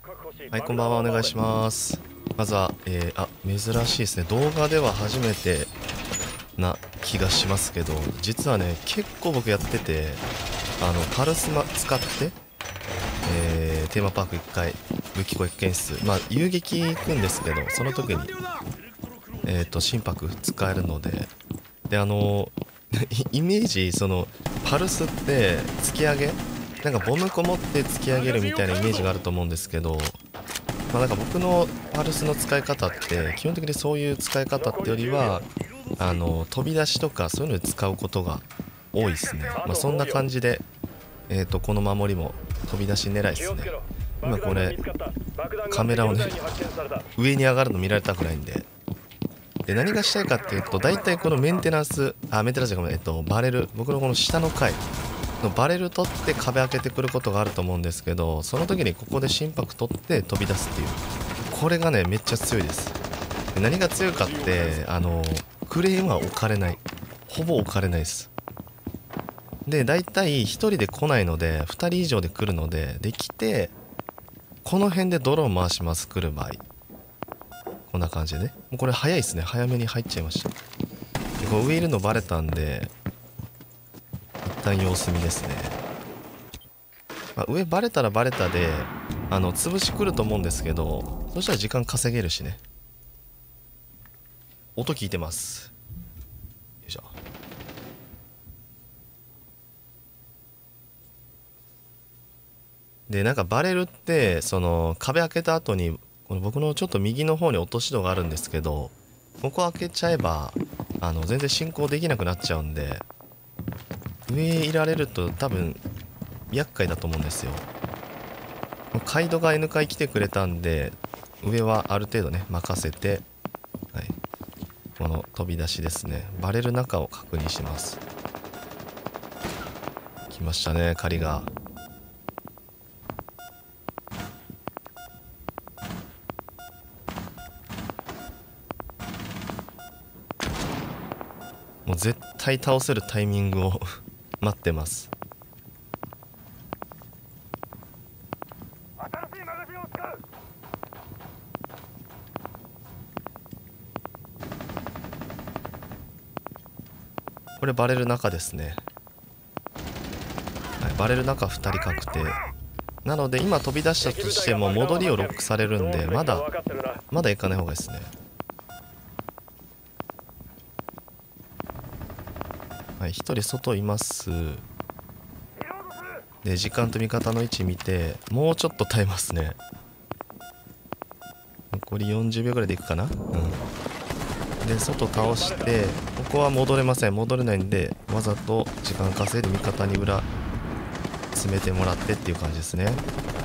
はい、こんばんは、お願いします。まずは、珍しいですね。動画では初めてな気がしますけど、実はね、結構僕やってて、パルスマ使って、テーマパーク1回、武器庫1件室、遊撃行くんですけど、その時に、心拍使えるので、で、イメージ、パルスって、突き上げなんかボムこもって突き上げるみたいなイメージがあると思うんですけど、なんか僕のパルスの使い方って基本的にそういう使い方ってよりは飛び出しとかそういうので使うことが多いですね。そんな感じで、この守りも飛び出し狙いですね。今これカメラをね上に上がるの見られたくないんで、何がしたいかっていうと、大体このメンテナンスじゃごめん、バレル、僕のこの下の階のバレル取って壁開けてくることがあると思うんですけど、その時にここで心拍取って飛び出すっていう、これがねめっちゃ強いです。何が強いかってクレーンは置かれない、ほぼ置かれないです。で大体1人で来ないので2人以上で来るので、できてこの辺でドローン回します。来る場合こんな感じでね、もうこれ早いですね。早めに入っちゃいました。でこう上いるのバレたんで一旦様子見ですね。上バレたらバレたで潰し来ると思うんですけど、そしたら時間稼げるしね。音聞いてます。よいしょ。でなんかバレルって壁開けた後にこの僕のちょっと右の方に落とし戸があるんですけど、ここ開けちゃえば全然進行できなくなっちゃうんで、上いられると多分厄介だと思うんですよ。カイドが N 階来てくれたんで、上はある程度ね任せて、はい、この飛び出しですね。バレル中を確認します。来ましたね、仮が。もう絶対倒せるタイミングを待ってます。これバレル中ですね。はい、バレル中2人確定なので、今飛び出したとしても戻りをロックされるんで、まだ行かない方がいいですね。はい、1人外います。で時間と味方の位置見て、もうちょっと耐えますね。残り40秒ぐらいでいくかな。で外倒して、ここは戻れません。戻れないんで、わざと時間稼いで味方に裏詰めてもらってっていう感じですね。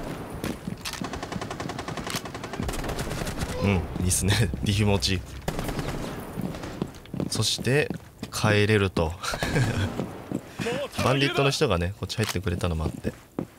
いいっすねリフ持ち。そして帰れるとバンディットの人がねこっち入ってくれたのもあって、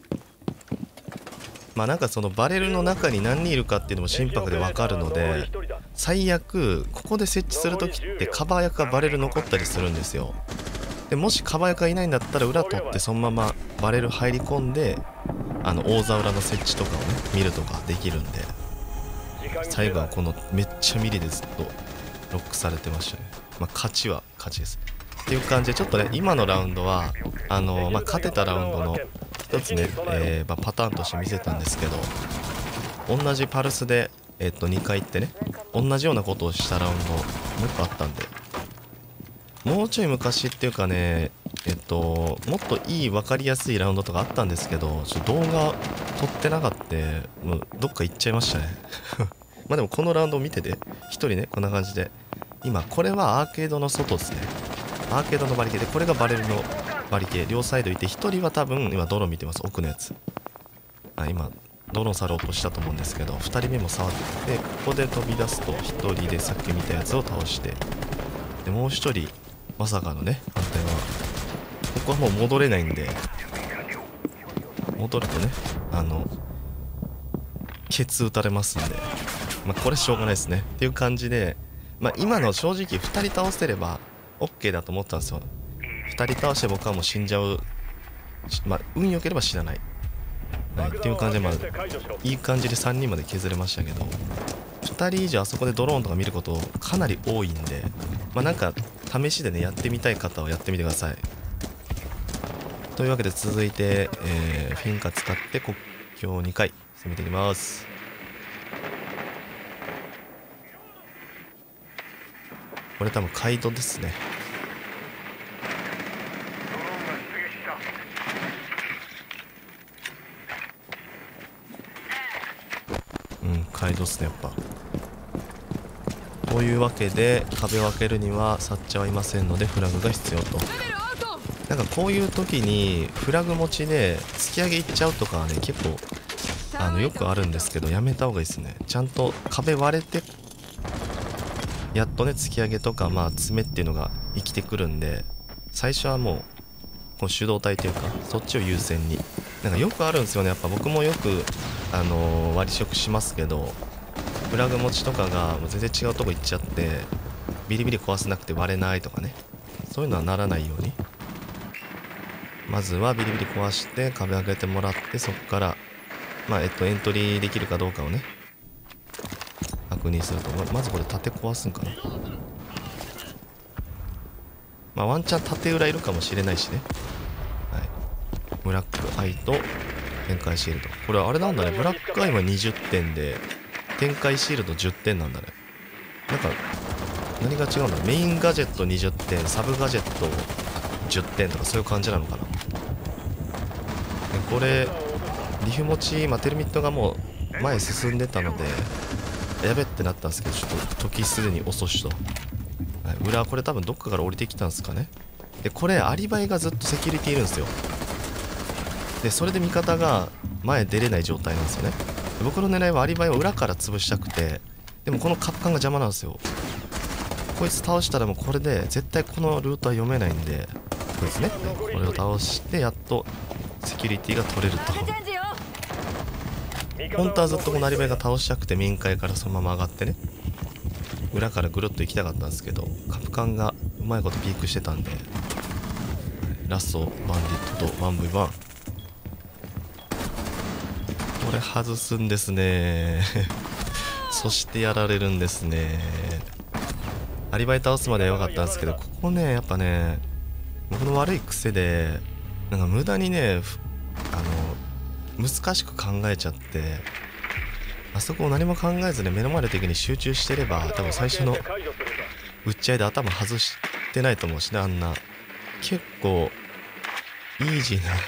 なんかそのバレルの中に何人いるかっていうのも心拍で分かるので、最悪ここで設置する時ってカバー役がバレル残ったりするんですよ。でもしカバー役がいないんだったら裏取ってそのままバレル入り込んで大座裏の設置とかをね見るとかできるんで、最後はこのめっちゃミリでずっとロックされてましたね。勝ちは勝ちですっていう感じで、ちょっとね今のラウンドは勝てたラウンドの一つね、パターンとして見せたんですけど、同じパルスで、2回行ってね同じようなことをしたラウンドもう一個あったんで、もうちょい昔っていうかね、もっといい分かりやすいラウンドとかあったんですけど、動画撮ってなかった。もうどっか行っちゃいましたねでもこのラウンドを見てて1人ねこんな感じで、今これはアーケードの外ですね。アーケードのバリケーで、これがバレルのバリケー、両サイドいて、1人は多分今ドローン見てます。奥のやつ、今ドローン触ろうとしたと思うんですけど、2人目も触って、ここで飛び出すと1人でさっき見たやつを倒して、でもう1人まさかのね反対側、ここはもう戻れないんで、戻るとねケツ打たれますんで、これしょうがないですねっていう感じで、今の正直2人倒せれば OK だと思ったんですよ。2人倒して僕はもう死んじゃう、運良ければ死なない。 はい、っていう感じで、まあいい感じで3人まで削れましたけど、2人以上あそこでドローンとか見ることかなり多いんで、まあなんか試しでねやってみたい方はやってみてください。というわけで続いて、フィンカ使って国境2回攻めていきます。これ多分カイドですね。カイドっすねやっぱ。というわけで壁を開けるにはサッチャーはいませんのでフラグが必要と。なんかこういう時にフラグ持ちで突き上げいっちゃうとかはね結構よくあるんですけど、やめた方がいいですね。ちゃんと壁割れてやっとね突き上げとかまあ詰めっていうのが生きてくるんで、最初はもうこう手動体というかそっちを優先に。なんかよくあるんですよね。やっぱ僕もよく割り食しますけど、フラグ持ちとかがもう全然違うとこ行っちゃってビリビリ壊せなくて割れないとかね、そういうのはならないように、まずはビリビリ壊して壁開けてもらって、そこからまあエントリーできるかどうかをね確認すると、まずこれ盾壊すんかな。まあワンチャン盾裏いるかもしれないしね。はい、ブラックアイと展開シールド、これあれなんだね、ブラックアイは20点で展開シールド10点なんだね。なんか何が違うんだろう。メインガジェット20点、サブガジェット10点とかそういう感じなのかな。でこれリフ持ち、テルミットがもう前進んでたのでやべってなったんですけど、ちょっと時すでに遅しと、はい、裏これ多分どっかから降りてきたんですかね。でこれアリバイがずっとセキュリティいるんですよ。でそれで味方が前出れない状態なんですよね。僕の狙いはアリバイを裏から潰したくて、でもこのカッカンが邪魔なんですよ。こいつ倒したらもうこれで絶対このルートは読めないんで、こいつね、これを倒してやっとセキュリティが取れると。本当はずっとこのアリバイが倒したくて民会からそのまま上がってね裏からぐるっと行きたかったんですけど、カプカンがうまいことピークしてたんで、ラストバンディットと 1v1 これ外すんですねそしてやられるんですね。アリバイ倒すまでは良かったんですけど、ここねやっぱね僕の悪い癖でなんか無駄にね難しく考えちゃって、あそこを何も考えずに目の前の敵に集中してれば多分最初の打ち合いで頭外してないと思うしね。あんな結構イージーな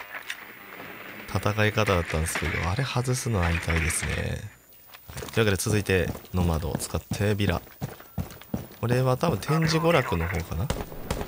戦い方だったんですけど、あれ外すのは痛いですね。というわけで続いてノマドを使ってビラ、これは多分展示娯楽の方かな。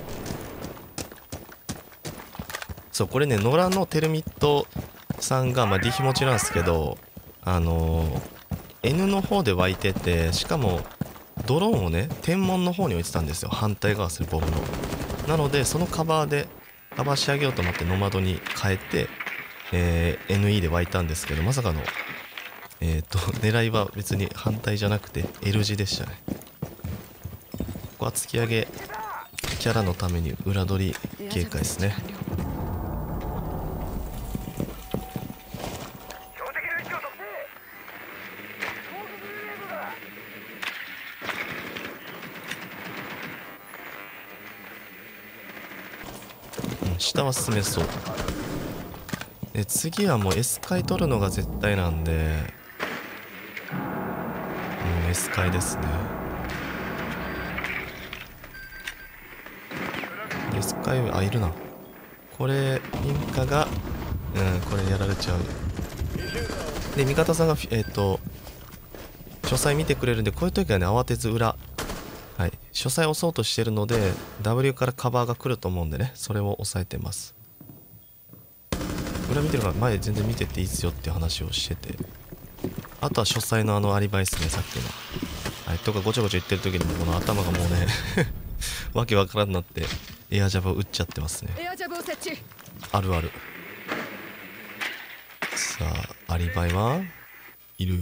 そうこれね野良のテルミットさんがディヒ持ちなんですけど、N の方で湧いてて、しかもドローンをね天文の方に置いてたんですよ、反対側するボムの。なのでそのカバーでカバーしてあげようと思ってノマドに変えて、NE で湧いたんですけど、まさかの狙いは別に反対じゃなくて L 字でしたね。ここは突き上げキャラのために裏取り警戒ですね。下は進めそう。で次はもう S 階取るのが絶対なんで、S 階ですね。S 階いるな。これインカがこれやられちゃう。で味方さんが書斎見てくれるんで、こういう時はね慌てず裏、はい、書斎押そうとしてるので W からカバーが来ると思うんでね、それを押さえてます。裏見てるから前全然見てっていいっすよっていう話をしてて、あとは書斎のアリバイですね、さっきの、はい、とかごちょごちょ言ってる時にもこの頭がもうねわけわからんなってエアジャブを打っちゃってますね。あるある。さあアリバイはいる。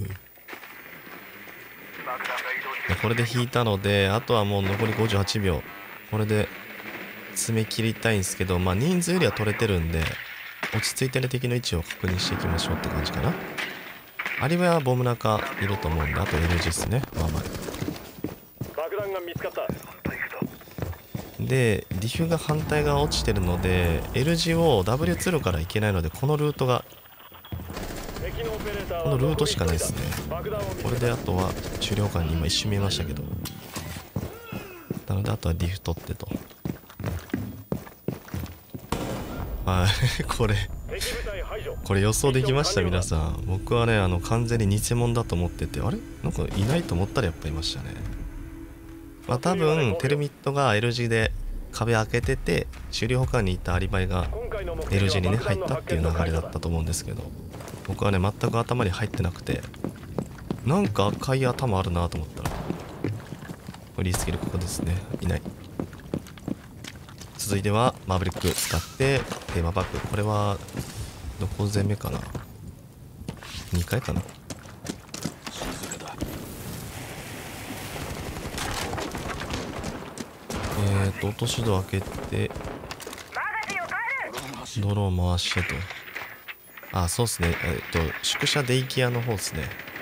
これで引いたのであとはもう残り58秒、これで詰め切りたいんですけど、人数よりは取れてるんで落ち着いてる敵の位置を確認していきましょうって感じかな。アリバイはボム中いると思うんで、あと L 字ですね。まあまあ爆弾が見つかった。 で、ディフが反対側落ちてるので L 字を W 通路から行けないので、このルートしかないですね。これであとは終了感に今一瞬見えましたけど、なのであとはディフ取ってと。はいこれ予想できました？皆さん。僕はね完全に偽物だと思ってて、あれなんかいないと思ったらやっぱいましたね。まあ多分テルミットが L 字で壁開けてて、終了保管にいたアリバイが L 字にね入ったっていう流れだったと思うんですけど、僕はね全く頭に入ってなくて、なんか赤い頭あるなと思ったら、リースキルここですね。いない。続いてはマーブリック使ってテーマパック。これはどこ攻めかな、2回かな。落とし戸開けてドローン回してと。あ、そうっすね。宿舎デイケアの方ですね。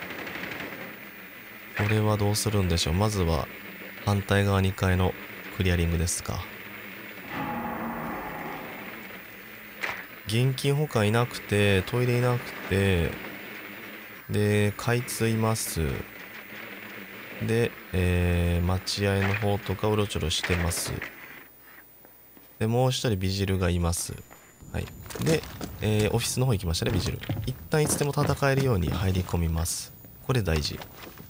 これはどうするんでしょう。まずは反対側2階のクリアリングですか。現金保管いなくて、トイレいなくて、で開通います。で、待合の方とかうろちょろしてます。でもう一人ビジルがいます。はい。で、オフィスの方行きましたね。ビジル一旦いつでも戦えるように入り込みます。これ大事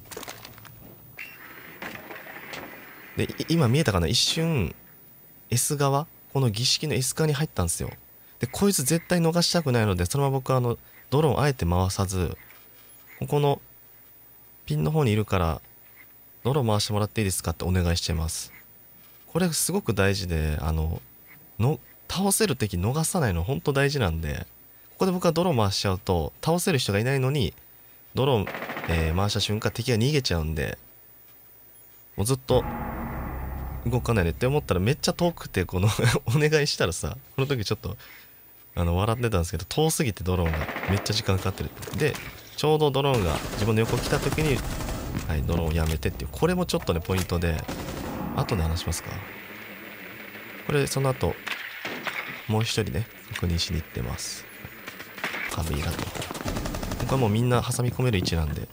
で、今見えたかな、一瞬 S 側、この儀式の S 側に入ったんですよ。でこいつ絶対逃したくないので、そのまま僕はドローンあえて回さず、ここのピンの方にいるからドローン回してもらっていいですかってお願いしてます。これすごく大事で、倒せる敵逃さないの本当大事なんで、ここで僕はドローン回しちゃうと倒せる人がいないのにドローン、回した瞬間敵が逃げちゃうんで、もうずっと動かないでって思ったらめっちゃ遠くて、このお願いしたらさ、この時ちょっと笑ってたんですけど、遠すぎてドローンがめっちゃ時間かかってる。でちょうどドローンが自分の横来た時に、はい、ドローンをやめてっていう、これもちょっとねポイントで、後で話しますか。これその後もう一人ね確認しに行ってます。カビラと、僕はもうみんな挟み込める位置なんで、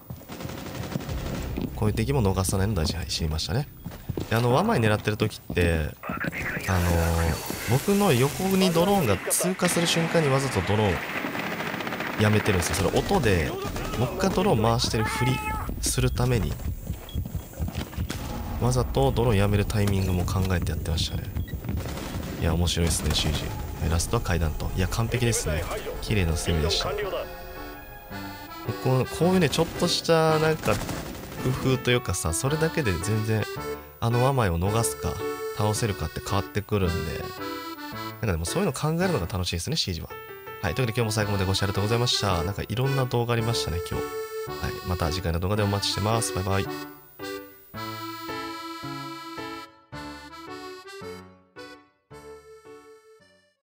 こういう敵も逃さないの大事。はい、知りましたね。でワンマイ狙ってる時って僕の横にドローンが通過する瞬間にわざとドローンやめてるんですよ。それ音で僕がドローン回してるふりするために、わざとドローンやめるタイミングも考えてやってましたね。いや面白いですね。CGラストは階段と、いや完璧ですね。綺麗な攻めでした。こういうねちょっとしたなんか工夫というかさ、それだけで全然ワマイを逃すか倒せるかって変わってくるんで、なんかでもそういうの考えるのが楽しいですね CG は。はい、というわけで今日も最後までご視聴ありがとうございました。なんかいろんな動画ありましたね今日。はい、また次回の動画でお待ちしてます。バイバイ。